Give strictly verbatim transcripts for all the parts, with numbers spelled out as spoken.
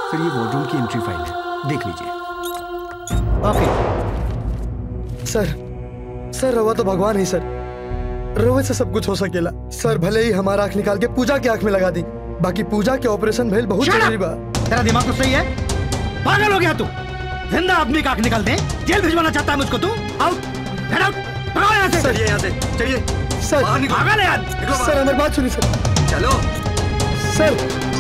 सर ये वार्डरूम की entry file है, देख लीजिए। ओके सर। सर रवा तो भगवान ही सर, रवे से सब कुछ हो सकेला। सर भले ही हमारा आंख निकाल के पूजा की आंख में लगा दी, बाकी पूजा के ऑपरेशन भेल बहुत जरूरी बा। तेरा दिमाग तो सही है? पागल हो गया तू? जिंदा आदमी का आंख निकाल दे, जेल भिजवाना चाहता है मुझको तू? आउट, गेट आउट, भागो यहाँ से। सर ये यहाँ से चलिए। सर पागल है यार। सर हमारी बात सुनिए सर। चलो सर।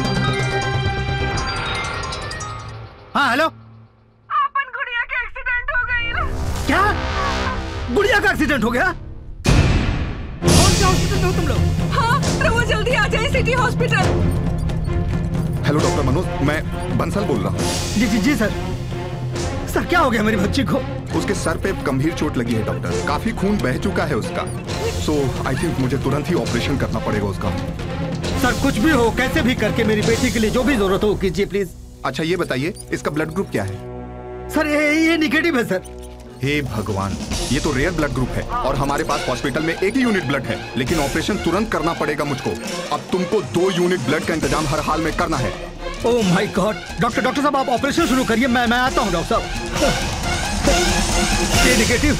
हाँ हेलो। अपन गुड़िया का एक्सीडेंट हो गई। क्या? गुड़िया का एक्सीडेंट हो गया? कौन सा हॉस्पिटल में हो तुम लोग? हाँ, रवो जल्दी आ जाए city hospital. Hello doctor Manoj, मैं बंसल बोल रहा हूँ। जी जी जी सर। सर क्या हो गया मेरी बच्ची को? उसके सर पे गंभीर चोट लगी है डॉक्टर, काफी खून बह चुका है उसका। सो आई थिंक मुझे तुरंत ही ऑपरेशन करना पड़ेगा उसका। सर कुछ भी हो, कैसे भी करके मेरी बेटी के लिए जो भी जरूरत हो कीजिए प्लीज। अच्छा ये बताइए इसका ब्लड ग्रुप क्या है? सर ये ये निगेटिव है सर। हे भगवान, ये तो रेयर ब्लड ग्रुप है और हमारे पास हॉस्पिटल में एक ही यूनिट ब्लड है, लेकिन ऑपरेशन तुरंत करना पड़ेगा मुझको। अब तुमको दो यूनिट ब्लड का इंतजाम हर हाल में करना है। Oh my God. Doctor doctor साहब आप ऑपरेशन शुरू करिए, मैं मैं आता हूँ डॉक्टर साहब। ए निगेटिव।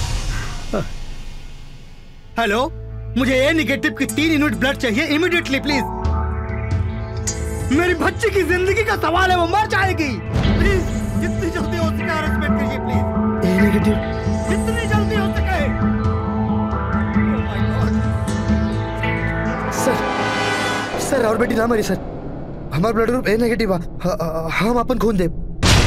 हेलो, मुझे ए निगेटिव की तीन यूनिट ब्लड चाहिए इमीडिएटली प्लीज। मेरी बच्ची की जिंदगी का सवाल है, वो मर जाएगी। प्लीज जितनी जल्दी हो सके अरेंजमेंट करिए प्लीज। ए नेगेटिव जितनी जल्दी हो सके। Oh my God. सर सर और बेटी ना मरी सर, हमारा ब्लड ग्रुप ए नेगेटिव है, हम अपन खून दे।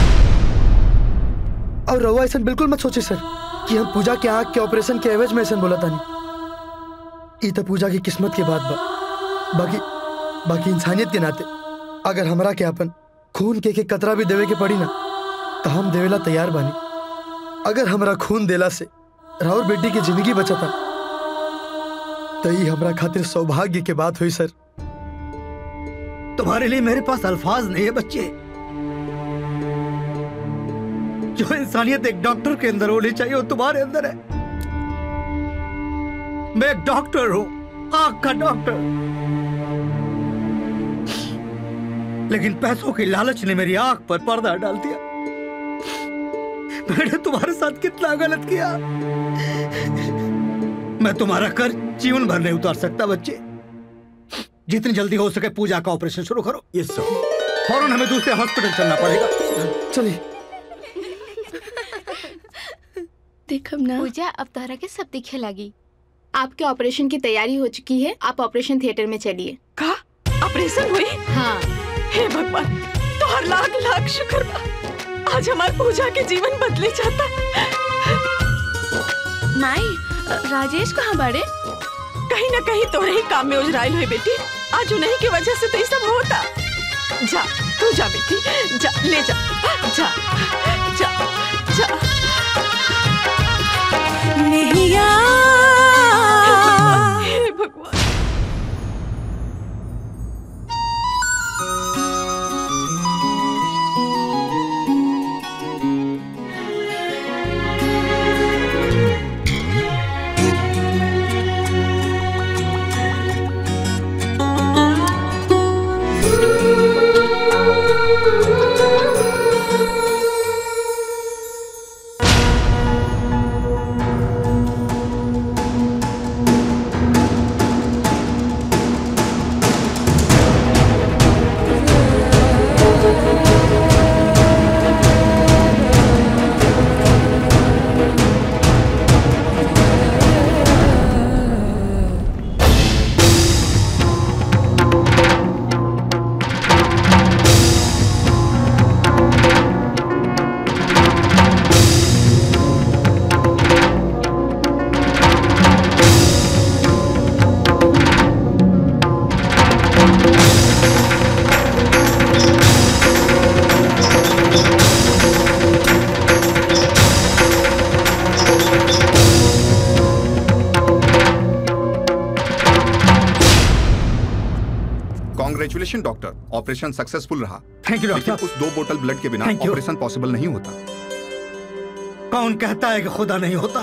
और रवा ऐसा बिल्कुल मत सोचे सर कि हम पूजा के आंख के ऑपरेशन के एवज में ऐसा बोला था नहीं। ये तो पूजा की किस्मत के बाद बा। बाकी बाकी इंसानियत के नाते अगर हमरा के अपन खून के के कतरा भी देवे के पड़ी ना तो हम देवेला तैयार बानी। अगर हमरा खून देला से राउर बेटी की जिंदगी बचता तो ये हमरा खातिर सौभाग्य के बात हुई सर। तुम्हारे लिए मेरे पास अल्फाज नहीं है बच्चे। जो इंसानियत एक डॉक्टर के अंदर होनी चाहिए वो तुम्हारे अंदर है। मैं एक डॉक्टर हूं, आंख का डॉक्टर, लेकिन पैसों की लालच ने मेरी आंख पर पर्दा डाल दिया। मैंने तुम्हारे साथ कितना गलत किया। मैं तुम्हारा कर जीवन भर नहीं उतार सकता बच्चे। जितनी जल्दी हो सके पूजा का ऑपरेशन शुरू करो। Yes sir. फौरन हमें दूसरे हॉस्पिटल चलना पड़ेगा। चलिए। देखब ना पूजा, अब तोहरा के सब दिखे लगी। आपके ऑपरेशन की तैयारी हो चुकी है, आप ऑपरेशन थिएटर में चलिए। का ऑपरेशन हुई? हाँ। हे भगवान, तो हर लाख लाख शुक्र बा। आज हमारी पूजा के जीवन बदले जाता। माई, राजेश कहाँ बाड़े? कहीं ना कहीं तोरे ही काम में उजराइल हुई बेटी। आज उन्हीं की वजह से तो ये सब होता। जा तू जा बेटी, जा ले जा, जा जा जा। नैया हे भगवान। कांग्रेचुलेशन डॉक्टर, ऑपरेशन सक्सेसफुल रहा। Thank you doctor. उस दो बोतल ब्लड के बिना ऑपरेशन पॉसिबल नहीं होता। कौन कहता है कि खुदा नहीं होता?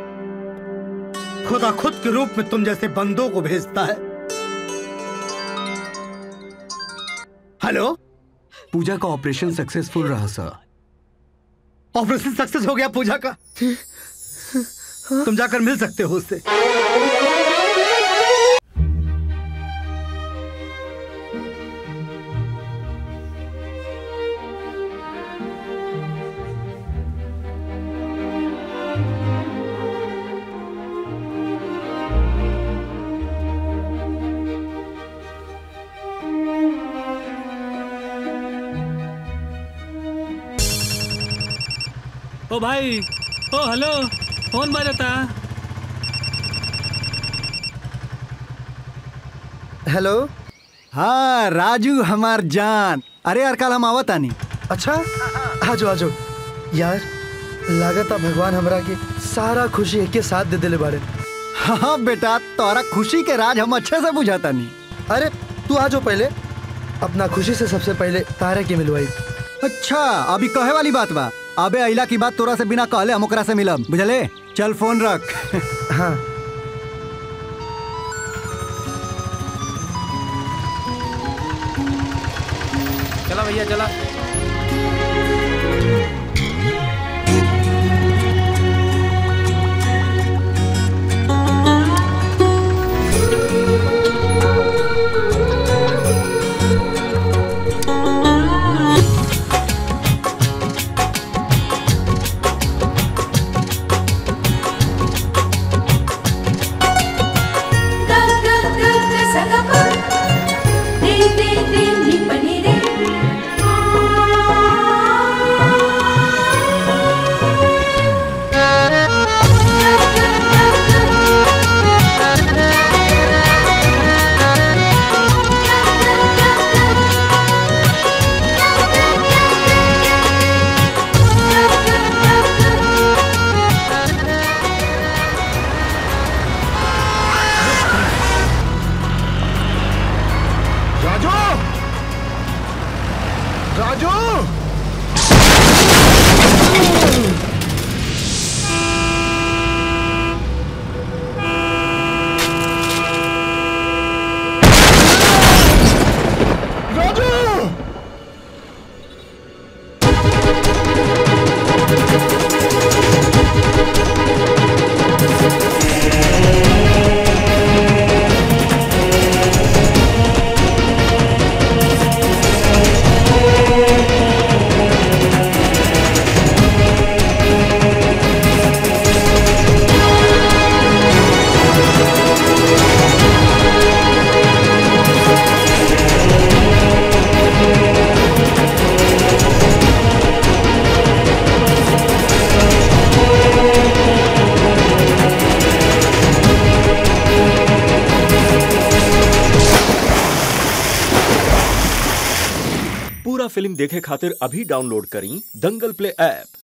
खुदा खुद के रूप में तुम जैसे बंदों को भेजता है। हेलो, पूजा का ऑपरेशन सक्सेसफुल रहा सर। ऑपरेशन सक्सेस हो गया पूजा का? तुम जाकर मिल सकते हो उससे। ओ भाई, ओ हेलो, फोन बजाता। हेलो। हाँ राजू हमार जान, अरे यार कल हम आवत आनी। अच्छा आजो आजो यार, लागता भगवान हमरा के सारा खुशी एक के साथ दे दिले बारे। हाँ बेटा, तोरा खुशी के राज हम अच्छे से बुझाता नहीं। अरे तू आजो पहले, अपना खुशी से सबसे पहले तारे के मिलवाई। अच्छा अभी कहे वाली बात बा? अबे अइला की बात तोरा से बिना कहले हम ओकरा से मिलब, बुझले? चल फोन रख। हाँ चला भैया चला। पूरा फिल्म देखे खातिर अभी डाउनलोड करी दंगल प्ले ऐप।